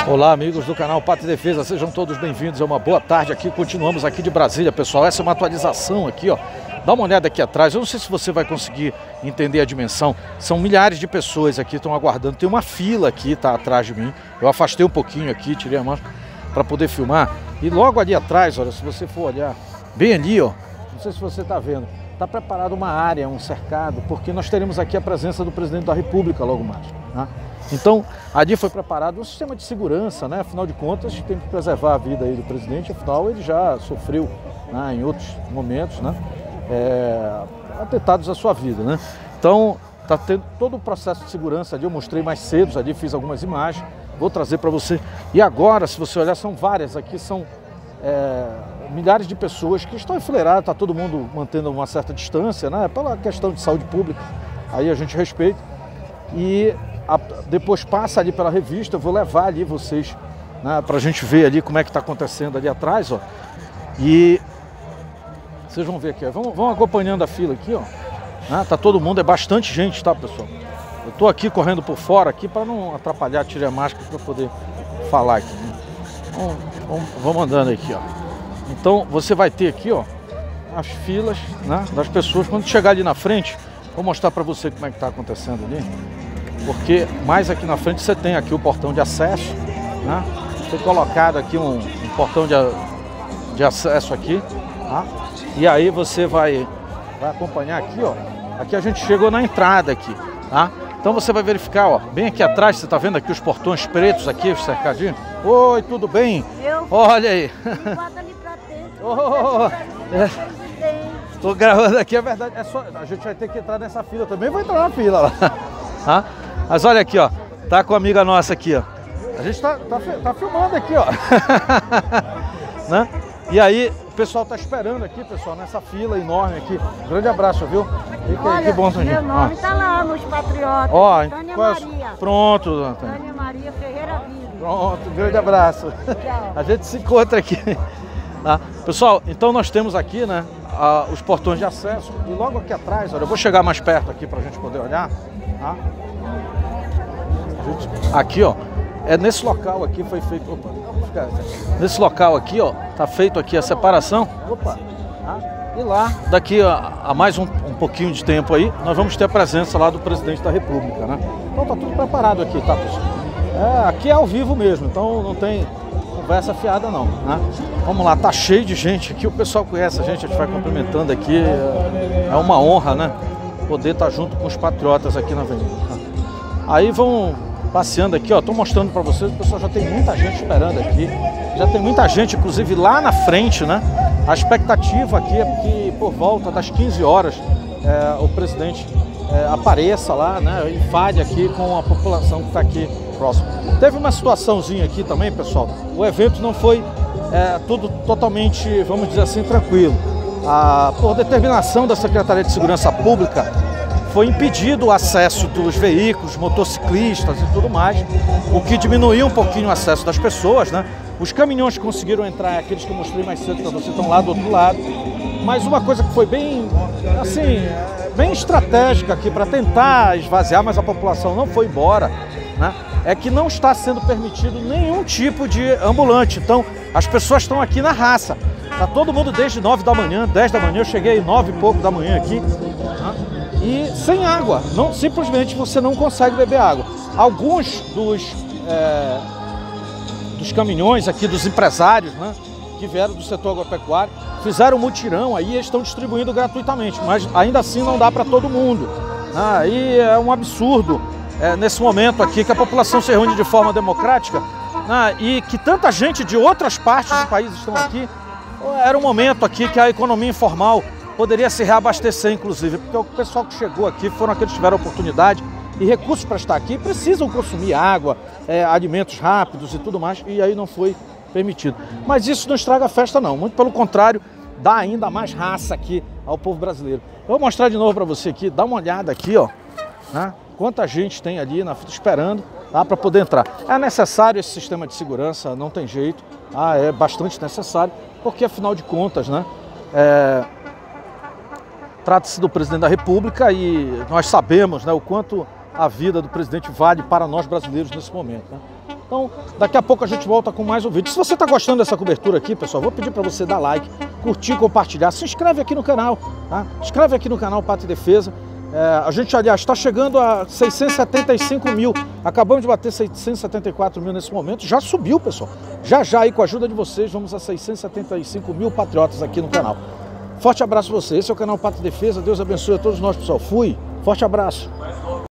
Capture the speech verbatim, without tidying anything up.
Olá, amigos do canal Pátria e Defesa, sejam todos bem-vindos a uma boa tarde aqui. Continuamos aqui de Brasília, pessoal. Essa é uma atualização aqui, ó. Dá uma olhada aqui atrás. Eu não sei se você vai conseguir entender a dimensão. São milhares de pessoas aqui que estão aguardando. Tem uma fila aqui, tá atrás de mim. Eu afastei um pouquinho aqui, tirei a máscara para poder filmar. E logo ali atrás, olha, se você for olhar bem ali, ó, não sei se você está vendo, está preparada uma área, um cercado, porque nós teremos aqui a presença do presidente da República logo mais, né? Então, ali foi preparado um sistema de segurança, né? Afinal de contas, tem que preservar a vida aí do presidente, afinal ele já sofreu, né, em outros momentos, né, é, atentados à sua vida, né? Então, está tendo todo o processo de segurança ali, eu mostrei mais cedo ali, fiz algumas imagens, vou trazer para você. E agora, se você olhar, são várias aqui, são é, milhares de pessoas que estão enfileiradas, está todo mundo mantendo uma certa distância, né? Pela questão de saúde pública, aí a gente respeita. E a, depois passa ali pela revista, eu vou levar ali vocês, né, para a gente ver ali como é que está acontecendo ali atrás, ó. E vocês vão ver aqui, ó. Vão, vão acompanhando a fila aqui, ó. Né? Tá todo mundo, é bastante gente, tá, pessoal? Eu tô aqui correndo por fora aqui para não atrapalhar, tirei a máscara para poder falar aqui, né? Vamos, vamos, vamos andando aqui, ó. Então você vai ter aqui, ó, as filas, né, das pessoas. Quando chegar ali na frente, vou mostrar para você como é que está acontecendo ali, porque mais aqui na frente você tem aqui o portão de acesso, né? Foi colocado aqui um, um portão de, de acesso aqui, tá? E aí você vai, vai acompanhar aqui, ó. Aqui a gente chegou na entrada aqui, tá? Então você vai verificar, ó, bem aqui atrás, você tá vendo aqui os portões pretos aqui, os cercadinhos. Oi, tudo bem? Eu? Olha aí. Bota ali pra dentro. Oh, é. Tô gravando aqui, é verdade. É só, a gente vai ter que entrar nessa fila também, vou entrar na fila lá. Tá? Mas olha aqui, ó, tá com a amiga nossa aqui, ó. A gente tá, tá, tá filmando aqui, ó. Né? E aí, o pessoal tá esperando aqui, pessoal, nessa fila enorme aqui. Um grande abraço, viu? Fica aí, Olha, que bom, Toninho. meu nome tá lá nos Patriotas. Ó, Tânia qual é... Maria. Pronto, Antônio. Tânia Maria Ferreira Vive. Pronto, um grande abraço. Tchau. A gente se encontra aqui. Tá? Pessoal, então nós temos aqui, né, a, os portões de acesso. E logo aqui atrás, olha, eu vou chegar mais perto aqui pra gente poder olhar. Tá? Gente, aqui, ó, é nesse local aqui foi feito. Opa, fica, nesse local aqui, ó, tá feito aqui a separação. Opa, tá? E lá, daqui a, a mais um, um pouquinho de tempo aí, nós vamos ter a presença lá do presidente da República, né? Então tá tudo preparado aqui, tá, pessoal? É, aqui é ao vivo mesmo, então não tem conversa fiada não, né? Vamos lá, tá cheio de gente aqui, o pessoal conhece a gente, a gente vai cumprimentando aqui, é, é uma honra, né? Poder estar junto com os patriotas aqui na avenida. Tá? Aí vão passeando aqui, ó, tô mostrando para vocês, o pessoal já tem muita gente esperando aqui, já tem muita gente, inclusive lá na frente, né? A expectativa aqui é que por volta das quinze horas é, o presidente é, apareça lá, né? E fale aqui com a população que está aqui próximo. Teve uma situaçãozinha aqui também, pessoal, o evento não foi é, tudo totalmente, vamos dizer assim, tranquilo. Ah, por determinação da Secretaria de Segurança Pública, foi impedido o acesso dos veículos, motociclistas e tudo mais, o que diminuiu um pouquinho o acesso das pessoas, né? Os caminhões que conseguiram entrar, aqueles que eu mostrei mais cedo para você, estão lá do outro lado. Mas uma coisa que foi bem, assim, bem estratégica aqui para tentar esvaziar, mas a população não foi embora, né? É que não está sendo permitido nenhum tipo de ambulante. Então, as pessoas estão aqui na raça. Tá todo mundo desde nove da manhã, dez da manhã, eu cheguei nove e pouco da manhã aqui, né? E sem água, não, simplesmente você não consegue beber água. Alguns dos, é, dos caminhões aqui, dos empresários, né, que vieram do setor agropecuário, fizeram um mutirão aí e estão distribuindo gratuitamente, mas ainda assim não dá para todo mundo. Aí é um absurdo, é, nesse momento aqui, que a população se reúne de forma democrática, né, e que tanta gente de outras partes do país estão aqui. Era um momento aqui que a economia informal poderia se reabastecer, inclusive, porque o pessoal que chegou aqui foram aqueles que tiveram oportunidade e recursos para estar aqui, precisam consumir água, é, alimentos rápidos e tudo mais, e aí não foi permitido. Mas isso não estraga a festa não, muito pelo contrário, dá ainda mais raça aqui ao povo brasileiro. Eu vou mostrar de novo para você aqui, dá uma olhada aqui, ó, né? Quanta gente tem ali na fila esperando, tá, para poder entrar. É necessário esse sistema de segurança, não tem jeito, ah, é bastante necessário, porque afinal de contas, né, é, trata-se do presidente da República e nós sabemos, né, o quanto a vida do presidente vale para nós brasileiros nesse momento, né? Então, daqui a pouco a gente volta com mais um vídeo. Se você está gostando dessa cobertura aqui, pessoal, vou pedir para você dar like, curtir, compartilhar. Se inscreve aqui no canal, tá? Inscreve aqui no canal Pátria e Defesa. É, a gente, aliás, está chegando a seiscentos e setenta e cinco mil. Acabamos de bater seiscentos e setenta e quatro mil nesse momento. Já subiu, pessoal. Já já aí, com a ajuda de vocês, vamos a seiscentos e setenta e cinco mil patriotas aqui no canal. Forte abraço a você. Esse é o canal Pátria e Defesa. Deus abençoe a todos nós, pessoal. Fui. Forte abraço.